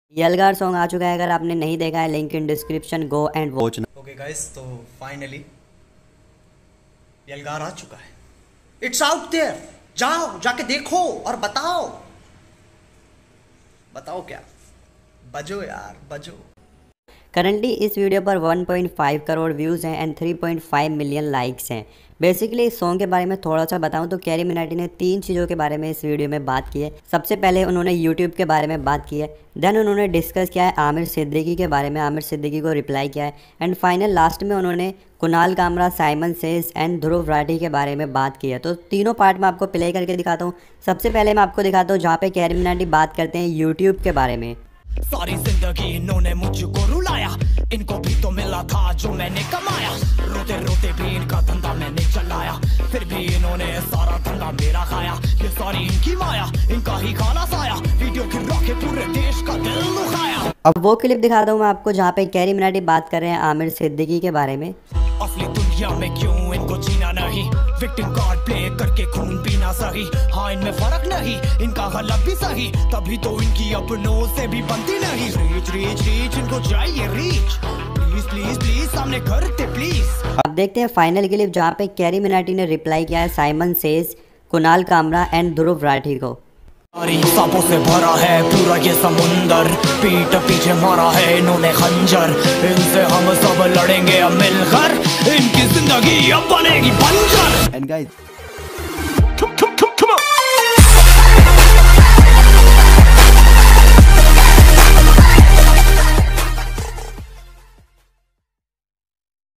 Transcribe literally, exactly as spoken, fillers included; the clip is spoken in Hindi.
यलगार सॉन्ग आ चुका है, अगर आपने नहीं देखा है link in description, go and watch. Okay guys, तो फाइनली यलगार आ चुका है। इट्स आउट देयर, जाओ जाके देखो और बताओ बताओ क्या, बजो यार बजो। करंटली इस वीडियो पर one point five crore views हैं and three point five million likes हैं। बेसिकली इस सॉन्ग के बारे में थोड़ा सा बताऊं तो कैरी मिनाटी ने तीन चीज़ों के बारे में इस वीडियो में बात की है। सबसे पहले उन्होंने यूट्यूब के बारे में बात की है, देन उन्होंने डिस्कस किया है आमिर सिद्दीकी के बारे में, आमिर सिद्दीकी को रिप्लाई किया है, एंड फाइनल लास्ट में उन्होंने Kunal Kamra, Simon says and Dhruv Rathee के बारे में बात की है। तो तीनों पार्ट में आपको प्ले करके दिखाता हूँ। सबसे पहले मैं आपको दिखाता हूँ जहाँ पे कैरी मिनाटी बात करते हैं यूट्यूब के बारे में। सारी जिंदगी इन्होंने मुझको रुलाया, इनको भी तो मिला था जो मैंने कमाया, रोते रोते भी इनका धंधा मैंने चलाया, फिर भी इन्होंने सारा धंधा मेरा खाया, ये सारी इनकी माया, इनका ही खाना साया, वीडियो गिरा के पूरे देश का दिल दुखाया। अब वो क्लिप दिखाता हूँ मैं आपको जहाँ पे कैरी मिनाटी बात कर रहे हैं आमिर सिद्दीकी के बारे में। असली दुनिया में क्यों इनको जीना नहीं, विक्टिम कार्ड प्ले करके खून पीना सही, हाँ इनमें फर्क नहीं, इनका गलत भी सही, तभी तो इनकी अपनों से भी बनती नहीं। रीच रीच रीच इनको चाहिए रीच, प्लीज प्लीज प्लीज सामने करते प्लीज। अब देखते हैं फाइनल क्लिप जहाँ पे कैरी मिनाटी ने रिप्लाई किया है Simon says, Kunal Kamra and Dhruv Rathee को। सांपों से भरा है पूरा ये समुंदर, पीठ पीछे मारा है इन्होंने खंजर, इनसे हम सब लड़ेंगे अब मिलकर, इनकी जिंदगी अब बनेगी बंजर। And guys